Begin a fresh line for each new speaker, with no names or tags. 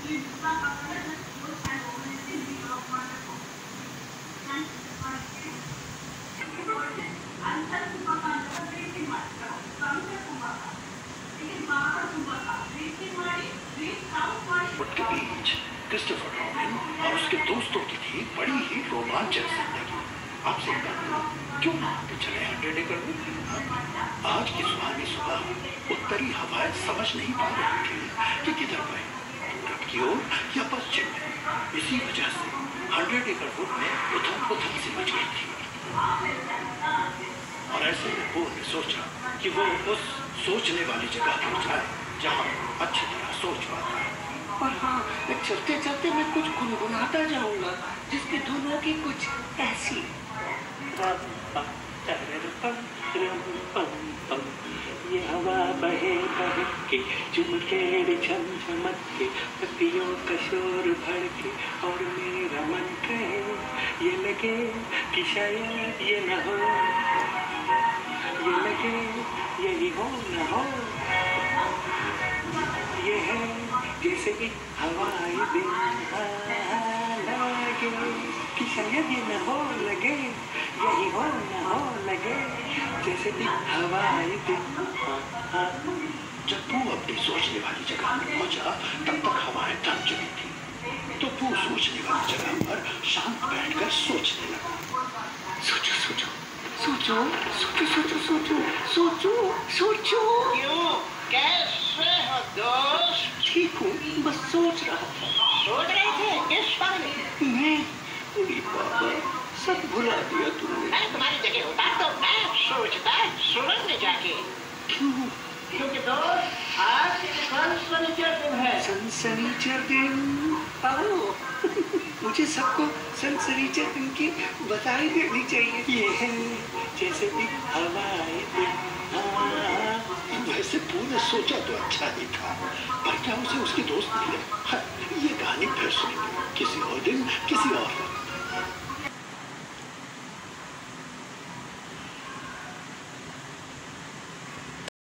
के बीच Christopher robin और उसके दोस्तों की थी बड़ी ही रोमांचक जिंदगी। आपसे क्यों ना आगे चले 100 एकड़ वुड? आज की सुहानी सुबह उत्तरी हवाएं समझ नहीं पा रही थी कि किधर बहे, पूरब की ओर या पश्चिम में। इसी वजह से 100 एकड़ वुड में उथल-पुथल सी मच गई थी। और ऐसे में पू ने सोचा कि वो उस सोचने वाली जगह पर जाए जहाँ अच्छी तरह सोच पाता है।
और हाँ, चलते चलते मैं कुछ गुनगुनाता जाऊंगा जिसकी धुन होगी कुछ ऐसी। ये हवा बहे बहे के चुमके झम झमक के पत्तियों का शोर भड़के और मेरा मन कहे ये लगे कि शायद ये न हो, ये लगे यही हो न हो। ये है जैसे कि हवाई दिन लगे कि शायद ये न हो लगे, यही हो न हो लगे जैसे कि हवाई दिन।
जब पू अपनी सोचने वाली जगह पर पहुंचा तब तक हवाएं थम चुकी थी। तो पू सोचने वाली जगह पर शांत बैठकर सोचने लगा।
सोचो सोचो सोचो सोचो सोचो सोचो सोचो सोचो।
क्यों, कैसे हो दोस्त?
ठीक हूँ, बस सोच रहा था।
सोच रहे थे किस बारे में?
मैं बाबा सब भुला दिया तुमने।
मैं तुम्हारी जगह होता तो मैं सोचता सुरंग में जाके।
क्यों?
क्योंकि दोस्त आज सनसनीचर दिन है।
सनसनीचर दिन? आओ मुझे सबको सनसनीचर दिन की बधाई देनी चाहिए। ये है जैसे कि हवाई दिन।
वैसे पू ने सोचा तो अच्छा ही था, पर क्या उसे उसके दोस्त मिले? ये कहानी फिर सुनेंगे किसी और दिन किसी और